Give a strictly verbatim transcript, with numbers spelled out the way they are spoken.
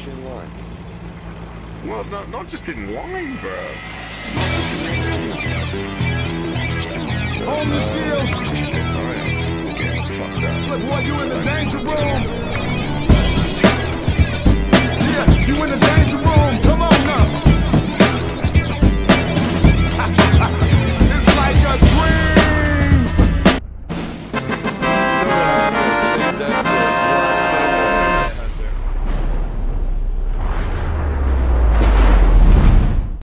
you in line. Well, not, not just in line, bro. Hone the skills. Look, boy, you in the danger room.